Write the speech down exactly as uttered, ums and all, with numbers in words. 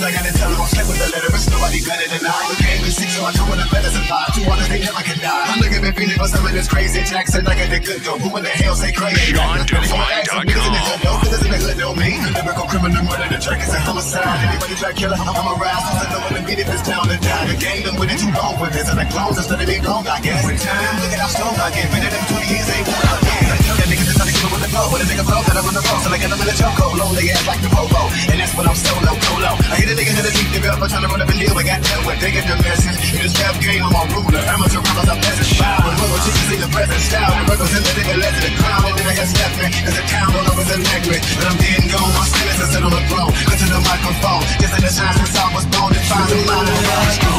I gotta tell them I'm stuck with the letter, but nobody better than I. The game is sick, so I come with the letters and lie. Two honest, they never can die. I look at me feeling for some of this crazy Jackson. I got the good dope. Who in the hell say crazy? Sean Divine dot com. Cause in the hood know me. Lyrical criminal, murder, the track is a homicide. Anybody try killer, I'm a rise. I know when the beat if it's down to die. The game done with it too long with this. And the clones instead of being blown, I guess. With time, look at how strong I get. Been in them twenty years, ain't one again. I tell that nigga just how to get with the flow. When a nigga flow, that I'm on the road. So I get them in the chokehold. Low, they ass like the popo. And that's when I'm solo, solo. I hit a nigga to the deep developer trying to run up a deal. I got dealt with. They get the message. You just rap game, I'm a ruler. Amateur rappers, I'm peasant. Wow, and roll chickens in the present style. The burgers in the nigga left to the crown. And then I got left me. Cause the town don't represent me. But I'm dead and gone. My spirit's sit on the throne. Listen to the microphone. Just in the shine since I was born. And find the line.